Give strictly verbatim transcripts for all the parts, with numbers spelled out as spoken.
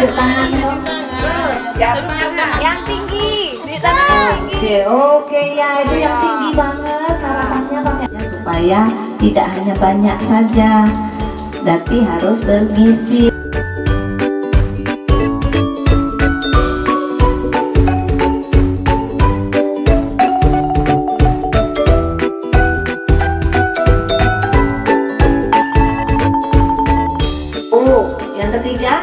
tunjuk tangan dong. Terus yang tinggi, di tangan yang tinggi. Oke, oke ya, itu yang tinggi banget. Sarapannya pakainya supaya tidak hanya banyak saja, tapi harus bergizi. Yang ketiga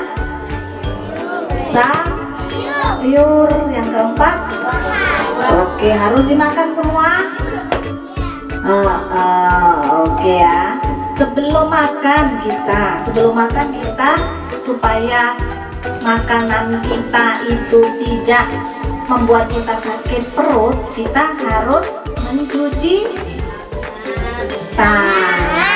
sayur, yang keempat oke harus dimakan semua. uh, uh, oke ya, sebelum makan kita sebelum makan kita supaya makanan kita itu tidak membuat kita sakit perut, kita harus mencuci tangan.